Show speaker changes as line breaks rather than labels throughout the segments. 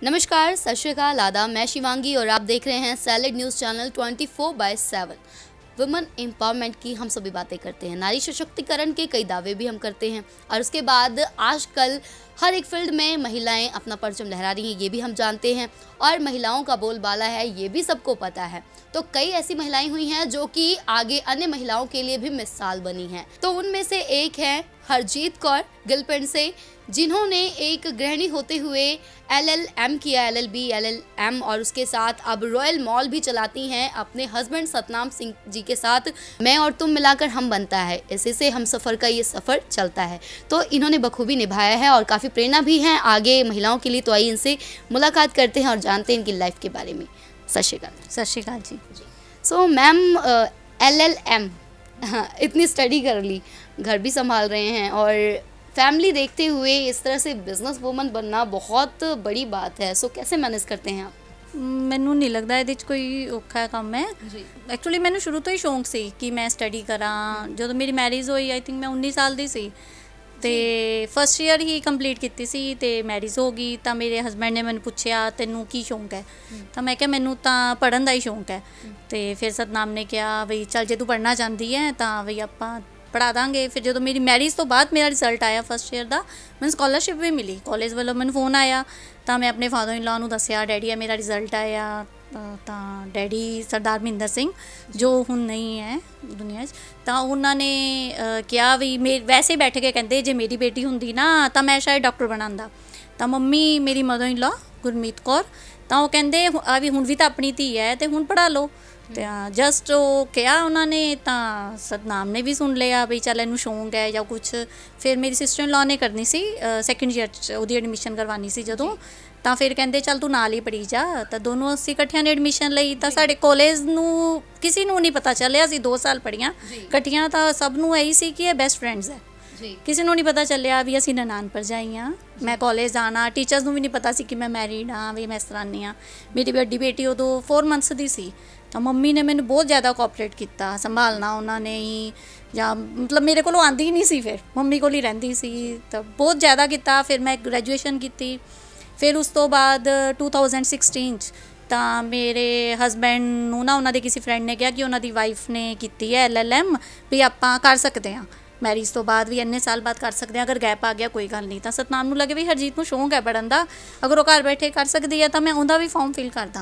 नमस्कार, सत श्री अकाल, आदाब। मैं शिवांगी और आप देख रहे हैं salad news channel 24/7। Women empowerment की हम सभी बातें करते हैं, नारी सशक्तिकरण के कई दावे भी हम करते हैं और उसके बाद आजकल हर एक फील्ड में महिलाएं अपना परचम लहरा रही हैं, ये भी हम जानते हैं और महिलाओं का बोलबाला है, ये भी सबको पता है। तो कई ऐसी महिलाएं हुई हैं जो कि आगे अन्य महिलाओं के लिए भी मिसाल बनी हैं। तो उनमें से एक है हरजीत कौर गिलपिंड से, जिन्होंने एक गृहिणी होते हुए LLM किया, LLB, LLM, और उसके साथ अब रॉयल मॉल भी चलाती हैं अपने हस्बैंड सतनाम सिंह जी के साथ। मैं और तुम मिलाकर हम बनता है, ऐसे से हम सफ़र का ये सफ़र चलता है। तो इन्होंने बखूबी निभाया है और काफ़ी प्रेरणा भी है आगे महिलाओं के लिए। तो आइए इनसे मुलाकात करते हैं और जानते हैं इनकी लाइफ के बारे में। सत श्री अकाल।
सत श्री अकाल जी।
सो मैम, LLM, हाँ, इतनी स्टडी कर ली, घर भी संभाल रहे हैं और फैमिली देखते हुए इस तरह से बिजनेस वूमन बनना बहुत बड़ी बात है। सो कैसे मैनेज करते हैं आप?
ਮੈਨੂੰ ਨਹੀਂ ਲੱਗਦਾ ਇਹਦੇ 'ਚ ਕੋਈ ਔਖਾ ਕੰਮ ਹੈ
ਜੀ।
ਐਕਚੁਅਲੀ ਮੈਨੂੰ ਸ਼ੁਰੂ ਤੋਂ ਹੀ ਸ਼ੌਂਕ ਸੀ ਕਿ ਮੈਂ ਸਟੱਡੀ ਕਰਾਂ। ਜਦੋਂ ਮੇਰੀ ਮੈਰਿਜ ਹੋਈ, ਆਈ ਥਿੰਕ ਮੈਂ 19 ਸਾਲ ਦੀ ਸੀ ਤੇ ਫਸਟ ਈਅਰ ਹੀ ਕੰਪਲੀਟ ਕੀਤੀ ਸੀ ਤੇ ਮੈਰਿਜ ਹੋ ਗਈ। ਤਾਂ ਮੇਰੇ ਹਸਬੈਂਡ ਨੇ ਮੈਨੂੰ ਪੁੱਛਿਆ ਤੈਨੂੰ ਕੀ ਸ਼ੌਂਕ ਹੈ, ਤਾਂ ਮੈਂ ਕਿਹਾ ਮੈਨੂੰ ਤਾਂ ਪੜ੍ਹਨ ਦਾ ਹੀ ਸ਼ੌਂਕ ਹੈ। ਤੇ ਫਿਰ ਸਤਨਾਮ ਨੇ ਕਿਹਾ ਬਈ ਚੱਲ ਜੇ ਤੂੰ ਪੜ੍ਹਨਾ ਚਾਹੁੰਦੀ ਹੈ ਤਾਂ ਬਈ ਆਪਾਂ ਪੜ੍ਹਾ ਦਾਂਗੇ। ਫਿਰ ਜਦੋਂ ਮੇਰੀ ਮੈਰਿਜ ਤੋਂ ਬਾਅਦ ਮੇਰਾ ਰਿਜ਼ਲਟ ਆਇਆ ਫਸਟ ਈਅਰ ਦਾ, ਮੈਨੂੰ ਸਕਾਲਰਸ਼ਿਪ ਵੀ ਮਿਲੀ ਕਾਲਜ ਵੱਲੋਂ। ਮੈਨੂੰ ਫੋਨ ਆਇਆ ਤਾਂ ਮੈਂ ਆਪਣੇ ਫਾਦਰ ਇਨ ਲਾ ਨੂੰ ਦੱਸਿਆ, ਡੈਡੀ ਆ ਮੇਰਾ ਰਿਜ਼ਲਟ ਆਇਆ। ਤਾਂ ਡੈਡੀ ਸਰਦਾਰ ਮਹਿੰਦਰ ਸਿੰਘ ਜੋ ਹੁਣ ਨਹੀਂ ਹੈ ਦੁਨੀਆ 'ਚ, ਤਾਂ ਉਹਨਾਂ ਨੇ ਕਿਹਾ ਵੀ ਵੈਸੇ ਬੈਠ ਕੇ ਕਹਿੰਦੇ ਜੇ ਮੇਰੀ ਬੇਟੀ ਹੁੰਦੀ ਨਾ ਤਾਂ ਮੈਂ ਸ਼ਾਇਦ ਡਾਕਟਰ ਬਣਾਉਂਦਾ। ਤਾਂ ਮੰਮੀ ਮੇਰੀ ਮਦਰ ਇਨ ਲਾ ਗੁਰਮੀਤ ਕੌਰ, ਤਾਂ ਉਹ ਕਹਿੰਦੇ ਆ ਵੀ ਹੁਣ ਵੀ ਤਾਂ ਆਪਣੀ ਧੀ ਹੈ ਤੇ ਹੁਣ ਪੜ੍ਹਾ ਲਓ। ਤਾਂ ਜਸਟ ਉਹ ਕਿਹਾ ਉਹਨਾਂ ਨੇ, ਤਾਂ ਸਤਨਾਮ ਨੇ ਵੀ ਸੁਣ ਲਿਆ ਵੀ ਚੱਲ ਇਹਨੂੰ ਸ਼ੌਂਕ ਹੈ ਜਾਂ ਕੁਛ। ਫਿਰ ਮੇਰੀ ਸਿਸਟਰ ਇਨ ਲਾ ਨੇ ਕਰਨੀ ਸੀ ਸੈਕਿੰਡ ਈਅਰ 'ਚ, ਉਹਦੀ ਐਡਮਿਸ਼ਨ ਕਰਵਾਉਣੀ ਸੀ ਜਦੋਂ। ਤਾਂ ਫਿਰ ਕਹਿੰਦੇ ਚੱਲ ਤੂੰ ਨਾਲ ਹੀ ਪੜ੍ਹੀ ਜਾ। ਤਾਂ ਦੋਨੋਂ ਅਸੀਂ ਇਕੱਠਿਆਂ ਨੇ ਐਡਮਿਸ਼ਨ ਲਈ। ਤਾਂ ਸਾਡੇ ਕਾਲਜ ਨੂੰ ਕਿਸੇ ਨੂੰ ਨਹੀਂ ਪਤਾ ਚੱਲਿਆ, ਅਸੀਂ 2 ਸਾਲ ਪੜ੍ਹੀਆਂ ਇਕੱਠੀਆਂ। ਤਾਂ ਸਭ ਨੂੰ ਇਹੀ ਸੀ ਕਿ ਇਹ ਬੈਸਟ ਫਰੈਂਡਸ ਹੈ, ਕਿਸੇ ਨੂੰ ਨਹੀਂ ਪਤਾ ਚੱਲਿਆ ਵੀ ਅਸੀਂ ਨਨਾਣ ਭਰਜਾਈ ਹਾਂ। ਮੈਂ ਕਾਲਜ ਜਾਣਾ, ਟੀਚਰਸ ਨੂੰ ਵੀ ਨਹੀਂ ਪਤਾ ਸੀ ਕਿ ਮੈਂ ਮੈਰਿਡ ਹਾਂ, ਵੀ ਮੈਂ ਇਸ ਤਰ੍ਹਾਂ ਨਹੀਂ ਹਾਂ। ਮੇਰੀ ਵੱਡੀ ਬੇਟੀ ਉਦੋਂ 4 ਮੰਥਸ ਦੀ ਸੀ। ਤਾਂ ਮੰਮੀ ਨੇ ਮੈਨੂੰ ਬਹੁਤ ਜ਼ਿਆਦਾ ਕੋਆਪਰੇਟ ਕੀਤਾ, ਸੰਭਾਲਣਾ ਉਹਨਾਂ ਨੇ ਹੀ, ਜਾਂ ਮਤਲਬ ਮੇਰੇ ਕੋਲੋਂ ਆਉਂਦੀ ਹੀ ਨਹੀਂ ਸੀ, ਫਿਰ ਮੰਮੀ ਕੋਲ ਹੀ ਰਹਿੰਦੀ ਸੀ। ਤਾਂ ਬਹੁਤ ਜ਼ਿਆਦਾ ਕੀਤਾ। ਫਿਰ ਮੈਂ ਗ੍ਰੈਜੂਏਸ਼ਨ ਕੀਤੀ। ਫਿਰ ਉਸ ਤੋਂ ਬਾਅਦ 2016 'ਚ ਤਾਂ ਮੇਰੇ ਹਸਬੈਂਡ ਨੂੰ ਨਾ ਉਹਨਾਂ ਦੇ ਕਿਸੇ ਫਰੈਂਡ ਨੇ ਕਿਹਾ ਕਿ ਉਹਨਾਂ ਦੀ ਵਾਈਫ ਨੇ ਕੀਤੀ ਹੈ LLM, ਵੀ ਆਪਾਂ ਕਰ ਸਕਦੇ ਹਾਂ ਮੈਰਿਜ ਤੋਂ ਬਾਅਦ ਵੀ, ਇੰਨੇ ਸਾਲ ਬਾਅਦ ਕਰ ਸਕਦੇ ਹਾਂ, ਅਗਰ ਗੈਪ ਆ ਗਿਆ ਕੋਈ ਗੱਲ ਨਹੀਂ। ਤਾਂ ਸਤਨਾਮ ਨੂੰ ਲੱਗੇ ਵੀ ਹਰਜੀਤ ਨੂੰ ਸ਼ੌਂਕ ਹੈ ਪੜ੍ਹਨ ਦਾ, ਅਗਰ ਉਹ ਘਰ ਬੈਠੇ ਕਰ ਸਕਦੀ ਹੈ ਤਾਂ ਮੈਂ ਉਹਦਾ ਵੀ ਫਾਰਮ ਫਿਲ ਕਰਦਾ।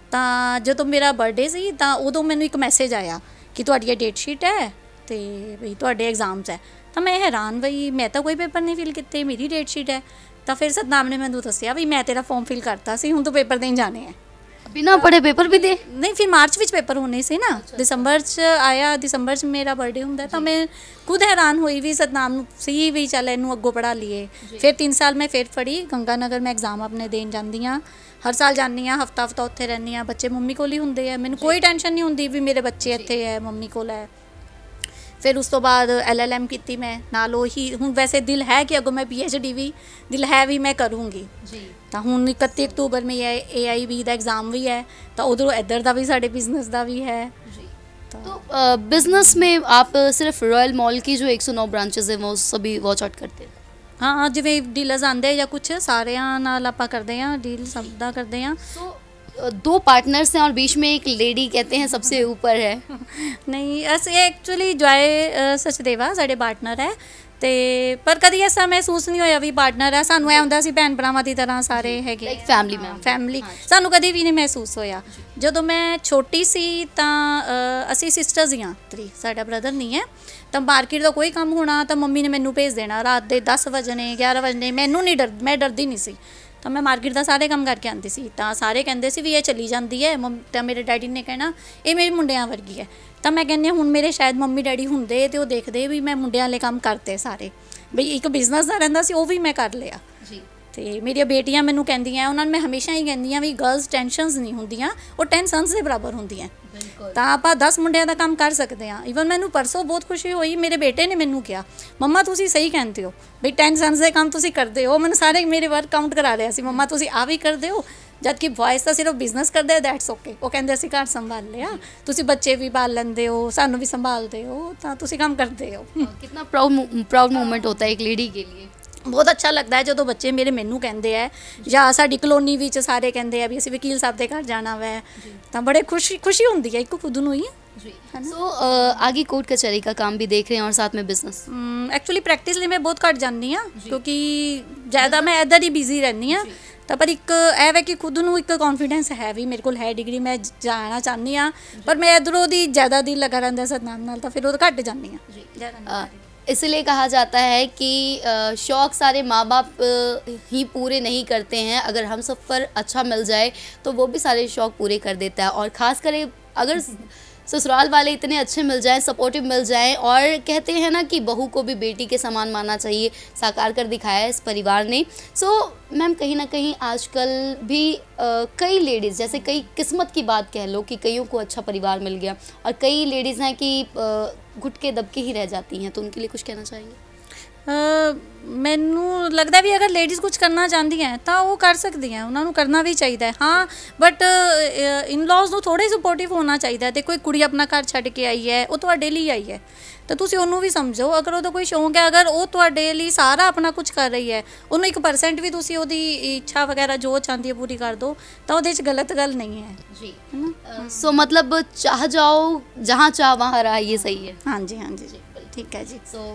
ਤਾਂ ਜਦੋਂ ਮੇਰਾ ਬਰਥਡੇ ਸੀ ਤਾਂ ਉਦੋਂ ਮੈਨੂੰ ਇੱਕ ਮੈਸੇਜ ਆਇਆ ਕਿ ਤੁਹਾਡੀ ਇਹ ਡੇਟ ਸ਼ੀਟ ਹੈ ਅਤੇ ਬਈ ਤੁਹਾਡੇ ਐਗਜ਼ਾਮਸ ਹੈ। ਤਾਂ ਮੈਂ ਹੈਰਾਨ, ਬਈ ਮੈਂ ਤਾਂ ਕੋਈ ਪੇਪਰ ਨਹੀਂ ਫਿਲ ਕੀਤੇ, ਮੇਰੀ ਡੇਟ ਸ਼ੀਟ ਹੈ। ਤਾਂ ਫਿਰ ਸਤਨਾਮ ਨੇ ਮੈਨੂੰ ਦੱਸਿਆ ਵੀ ਮੈਂ ਤੇਰਾ ਫਾਰਮ ਫਿਲ ਕਰਤਾ ਸੀ, ਹੁਣ ਤੂੰ ਪੇਪਰ ਦੇਣ ਜਾਣੇ ਹੈ।
बिना पढ़े पेपर भी दे?
नहीं, फिर मार्च ਵਿੱਚ ਪੇਪਰ ਹੋਣੇ ਸੀ ਨਾ। ਦਸੰਬਰ 'ਚ ਆਇਆ, ਦਸੰਬਰ 'ਚ ਮੇਰਾ ਬਰਥਡੇ ਹੁੰਦਾ। ਤਾਂ ਮੈਂ ਖੁਦ ਹੈਰਾਨ ਹੋਈ ਵੀ ਸਤਨਾਮ ਨੂੰ ਸੀ ਵੀ ਚੱਲ ਇਹਨੂੰ ਅੱਗੋਂ ਪੜ੍ਹਾ ਲਈਏ। ਫਿਰ 3 ਸਾਲ ਮੈਂ ਫਿਰ ਪੜ੍ਹੀ ਗੰਗਾ ਨਗਰ। ਮੈਂ ਐਗਜ਼ਾਮ ਆਪਣੇ ਦੇਣ ਜਾਂਦੀ ਹਾਂ, ਹਰ ਸਾਲ ਜਾਂਦੀ ਹਾਂ, ਹਫਤਾ ਉੱਥੇ ਰਹਿੰਦੀ ਹਾਂ। ਬੱਚੇ ਮੰਮੀ ਕੋਲ ਹੀ ਹੁੰਦੇ ਆ, ਮੈਨੂੰ ਕੋਈ ਟੈਨਸ਼ਨ ਨਹੀਂ ਹੁੰਦੀ ਵੀ ਮੇਰੇ ਬੱਚੇ ਇੱਥੇ ਹੈ, ਮੰਮੀ ਕੋਲ ਹੈ। ਫਿਰ ਉਸ ਤੋਂ ਬਾਅਦ LLM ਕੀਤੀ ਮੈਂ ਨਾਲ। ਉਹੀ ਹੁਣ ਵੈਸੇ ਦਿਲ ਹੈ ਕਿ ਅੱਗੋਂ ਮੈਂ PhD ਵੀ ਦਿਲ ਹੈ ਵੀ ਮੈਂ ਕਰੂੰਗੀ ਜੀ। ਤਾਂ ਹੁਣ 31 ਅਕਤੂਬਰ में AIB ਦਾ एग्ज़ाम भी है। तो उधरों इधर का भी साढ़े बिजनेस का भी है जी।
तो बिजनेस में आप सिर्फ रॉयल मॉल की जो 109 ब्रांचेस हैं वो सभी वॉच आउट करते हैं?
हाँ, जिवें डीलर्स आते या कुछ सारिਆਂ ਨਾਲ ਆਪਾਂ ਕਰਦੇ हैं, डील सब ਦਾ ਕਰਦੇ हैं।
2 पार्टनर्स हैं और बीच में एक लेडी कहते हैं सबसे ऊपर है।
नहीं, ਅਸੀਂ एक्चुअली जॉय सचदेवा साढ़े पार्टनर है। ਤੇ ਪਰ ਕਦੀ ਐਸਾ ਮਹਿਸੂਸ ਨਹੀਂ ਹੋਇਆ ਵੀ ਪਾਰਟਨਰ ਹੈ। ਸਾਨੂੰ ਐ ਹੁੰਦਾ ਸੀ ਭੈਣ ਭਰਾਵਾਂ ਦੀ ਤਰ੍ਹਾਂ ਸਾਰੇ ਹੈਗੇ, ਫੈਮਿਲੀ। ਸਾਨੂੰ ਕਦੀ ਵੀ ਨਹੀਂ ਮਹਿਸੂਸ ਹੋਇਆ। ਜਦੋਂ ਮੈਂ ਛੋਟੀ ਸੀ ਤਾਂ ਅਸੀਂ ਸਿਸਟਰਸ ਹੀ ਹਾਂ 3, ਸਾਡਾ ਬ੍ਰਦਰ ਨਹੀਂ ਹੈ। ਤਾਂ ਮਾਰਕੀਟ ਦਾ ਕੋਈ ਕੰਮ ਹੋਣਾ ਤਾਂ ਮੰਮੀ ਨੇ ਮੈਨੂੰ ਭੇਜ ਦੇਣਾ ਰਾਤ ਦੇ 10 ਵਜੇ 11 ਵਜੇ। ਮੈਨੂੰ ਨਹੀਂ ਮੈਂ ਡਰਦੀ ਨਹੀਂ ਸੀ। ਤਾਂ ਮੈਂ ਮਾਰਕੀਟ ਦਾ ਸਾਰੇ ਕੰਮ ਕਰਕੇ ਆਉਂਦੀ ਸੀ। ਤਾਂ ਸਾਰੇ ਕਹਿੰਦੇ ਸੀ ਵੀ ਇਹ ਚਲੀ ਜਾਂਦੀ ਹੈ। ਤਾਂ ਮੇਰੇ ਡੈਡੀ ਨੇ ਕਹਿਣਾ ਇਹ ਮੇਰੇ ਮੁੰਡਿਆਂ ਵਰਗੀ ਹੈ। ਤਾਂ ਮੈਂ ਕਹਿੰਦੀ ਹੁਣ ਮੇਰੇ ਸ਼ਾਇਦ ਮੰਮੀ ਡੈਡੀ ਹੁੰਦੇ ਅਤੇ ਉਹ ਦੇਖਦੇ ਵੀ ਮੈਂ ਮੁੰਡਿਆਂ ਵਾਲੇ ਕੰਮ ਕਰਤੇ ਸਾਰੇ, ਬਈ ਇੱਕ ਬਿਜ਼ਨਸ ਦਾ ਰਹਿੰਦਾ ਸੀ ਉਹ ਵੀ ਮੈਂ ਕਰ ਲਿਆ ਜੀ। ਅਤੇ ਮੇਰੀਆਂ ਬੇਟੀਆਂ ਮੈਨੂੰ ਕਹਿੰਦੀਆਂ, ਉਹਨਾਂ ਨੂੰ ਮੈਂ ਹਮੇਸ਼ਾ ਹੀ ਕਹਿੰਦੀ ਹਾਂ ਵੀ ਗਰਲਸ ਟੈਨਸ਼ਨਸ ਨਹੀਂ ਹੁੰਦੀਆਂ, ਉਹ 10 ਸਨਸ ਦੇ ਬਰਾਬਰ ਹੁੰਦੀਆਂ। ਤਾਂ ਆਪਾਂ 10 ਮੁੰਡਿਆਂ ਦਾ ਕੰਮ ਕਰ ਸਕਦੇ ਹਾਂ। ਈਵਨ ਮੈਨੂੰ ਪਰਸੋਂ ਬਹੁਤ ਖੁਸ਼ੀ ਹੋਈ, ਮੇਰੇ ਬੇਟੇ ਨੇ ਮੈਨੂੰ ਕਿਹਾ ਮੰਮਾ ਤੁਸੀਂ ਸਹੀ ਕਹਿੰਦੇ ਹੋ ਬਈ 10 ਸਨਸ ਦੇ ਕੰਮ ਤੁਸੀਂ ਕਰਦੇ ਹੋ। ਮੈਨੂੰ ਸਾਰੇ ਮੇਰੇ ਵਰਕ ਕਾਊਂਟ ਕਰਾ ਰਿਹਾ ਸੀ, ਮੰਮਾ ਤੁਸੀਂ ਆ ਵੀ ਕਰਦੇ ਹੋ, ਜਦ ਕਿ ਬॉयਜ਼ ਤਾਂ ਸਿਰਫ ਬਿਜ਼ਨਸ ਕਰਦੇ ਆ, ਦੈਟਸ ਓਕੇ। ਉਹ ਕਹਿੰਦੇ ਅਸੀਂ ਘਰ ਸੰਭਾਲ ਲਿਆ, ਤੁਸੀਂ ਬੱਚੇ ਵੀ ਪਾਲ ਲੈਂਦੇ ਹੋ, ਸਾਨੂੰ ਵੀ ਸੰਭਾਲਦੇ ਹੋ, ਤਾਂ ਤੁਸੀਂ ਕੰਮ ਕਰਦੇ ਹੋ।
कितना प्राउड मोमेंट होता है एक लेडी के लिए।
ਬਹੁਤ ਅੱਛਾ ਲੱਗਦਾ ਹੈ ਜਦੋਂ ਬੱਚੇ ਮੇਰੇ ਮੈਨੂੰ ਕਹਿੰਦੇ ਆ, ਜਾਂ ਸਾਡੀ ਕਲੋਨੀ ਵਿੱਚ ਸਾਰੇ ਕਹਿੰਦੇ ਆ ਵੀ ਅਸੀਂ ਵਕੀਲ ਸਾਹਿਬ ਦੇ ਘਰ ਜਾਣਾ ਵੈ, ਤਾਂ ਬੜੇ ਖੁਸ਼ੀ ਹੁੰਦੀ है एक खुद ਨੂੰ ही।
सो आगे कोर्ट कचहरी का काम भी देख रहे हैं और साथ में बिजनेस?
एक्चुअली प्रैक्टिस ਲਈ मैं बहुत घट जाती हाँ, क्योंकि ज़्यादा मैं इधर ही बिजी रहनी हाँ। ਤਾਂ ਪਰ ਇੱਕ ਇਹ ਹੈ ਕਿ ਖੁਦ ਨੂੰ ਇੱਕ ਕੌਨਫੀਡੈਂਸ ਹੈ ਵੀ ਮੇਰੇ ਕੋਲ ਹੈ ਡਿਗਰੀ, ਮੈਂ ਜਾਣਾ ਚਾਹੁੰਦੀ ਹਾਂ, ਪਰ ਮੈਂ ਇੱਧਰੋਂ ਦੀ ਜ਼ਿਆਦਾ ਦਿਲ ਲਗਾ ਰਹਿੰਦਾ ਸਤਨਾਮ ਨਾਲ, ਤਾਂ ਫਿਰ ਉਹ ਘੱਟ ਜਾਂਦੀ ਹਾਂ।
इसलिए कहा जाता है कि शौक़ सारे माँ बाप ही पूरे नहीं करते हैं, अगर हम सफ़र अच्छा मिल जाए तो वो भी सारे शौक़ पूरे कर देता है। और ख़ास कर अगर ससुराल वाले इतने अच्छे मिल जाएं, सपोर्टिव मिल जाएं, और कहते हैं ना कि बहू को भी बेटी के समान मानना चाहिए, साकार कर दिखाया है इस परिवार ने। सो मैम कहीं ना कहीं आजकल भी कई लेडीज़, जैसे कई किस्मत की बात कह लो कि कईयों को अच्छा परिवार मिल गया, और कई लेडीज़ हैं कि घुटके दबके ही रह जाती हैं, तो उनके लिए कुछ कहना चाहेंगे?
ਮੈਨੂੰ ਲੱਗਦਾ ਵੀ ਅਗਰ ਲੇਡੀਜ਼ ਕੁਝ ਕਰਨਾ ਚਾਹੁੰਦੀਆਂ ਤਾਂ ਉਹ ਕਰ ਸਕਦੀਆਂ, ਉਹਨਾਂ ਨੂੰ ਕਰਨਾ ਵੀ ਚਾਹੀਦਾ ਹੈ। ਹਾਂ, ਬਟ ਇਨ-ਲॉज ਨੂੰ ਥੋੜ੍ਹੇ ਸਪੋਰਟਿਵ ਹੋਣਾ ਚਾਹੀਦਾ। ਤੇ ਕੋਈ ਕੁੜੀ ਆਪਣਾ ਘਰ ਛੱਡ ਕੇ ਆਈ ਹੈ, ਉਹ ਤੁਹਾਡੇ ਲਈ ਆਈ ਹੈ, ਤਾਂ ਤੁਸੀਂ ਉਹਨੂੰ ਵੀ ਸਮਝੋ। ਅਗਰ ਉਹਦਾ ਕੋਈ ਸ਼ੌਂਕ ਹੈ, ਅਗਰ ਉਹ ਤੁਹਾਡੇ ਲਈ ਸਾਰਾ ਆਪਣਾ ਕੁਝ ਕਰ ਰਹੀ ਹੈ, ਉਹਨੂੰ 1% ਵੀ ਤੁਸੀਂ ਉਹਦੀ ਇੱਛਾ ਵਗੈਰਾ ਜੋ ਚਾਹੁੰਦੀ ਹੈ ਪੂਰੀ ਕਰ ਦਿਓ, ਤਾਂ ਉਹਦੇ 'ਚ ਗਲਤ ਗੱਲ ਨਹੀਂ ਹੈ
ਜੀ, है ना। सो मतलब चाह जाओ जहाँ चाह वहाँ रहा, ये सही है?
हाँ जी, हाँ जी, ठीक है जी।
सो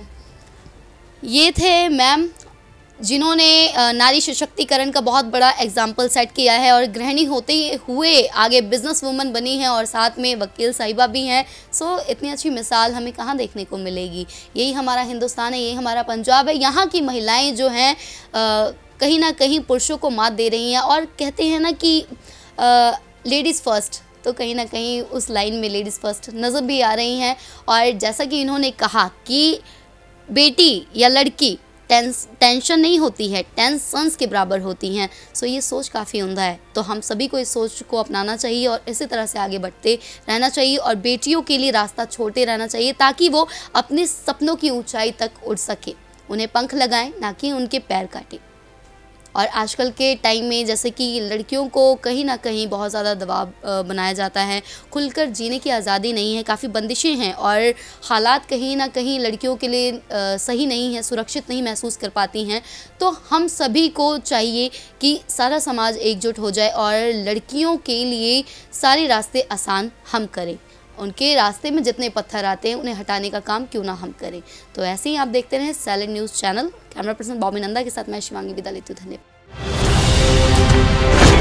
ये थे मैम जिन्होंने नारी सशक्तिकरण का बहुत बड़ा एग्जाम्पल सेट किया है, और गृहिणी होते हुए आगे बिजनेस वूमन बनी हैं, और साथ में वकील साहिबा भी हैं। सो इतनी अच्छी मिसाल हमें कहाँ देखने को मिलेगी। यही हमारा हिंदुस्तान है, यही हमारा पंजाब है। यहाँ की महिलाएं जो हैं कहीं ना कहीं पुरुषों को मात दे रही हैं, और कहते हैं ना कि लेडीज़ फर्स्ट, तो कहीं ना कहीं उस लाइन में लेडीज़ फर्स्ट नज़र भी आ रही हैं। और जैसा कि इन्होंने कहा कि बेटी या लड़की टेंशन नहीं होती है, टेंशन्स के बराबर होती हैं। सो ये सोच काफ़ी उम्दा है, तो हम सभी को इस सोच को अपनाना चाहिए और इसी तरह से आगे बढ़ते रहना चाहिए, और बेटियों के लिए रास्ता छोड़ते रहना चाहिए, ताकि वो अपने सपनों की ऊंचाई तक उड़ सके। उन्हें पंख लगाएं, ना कि उनके पैर काटें। और आजकल के टाइम में जैसे कि लड़कियों को कहीं ना कहीं बहुत ज़्यादा दबाव बनाया जाता है, खुलकर जीने की आज़ादी नहीं है, काफ़ी बंदिशें हैं, और हालात कहीं ना कहीं लड़कियों के लिए सही नहीं है, सुरक्षित नहीं महसूस कर पाती हैं। तो हम सभी को चाहिए कि सारा समाज एकजुट हो जाए और लड़कियों के लिए सारे रास्ते आसान हम करें। उनके रास्ते में जितने पत्थर आते हैं उन्हें हटाने का काम क्यों ना हम करें। तो ऐसे ही आप देखते रहें salad news channel. Camera person Bobby Nanda के साथ मैं शिवांगी विदा लेती हूँ। धन्यवाद।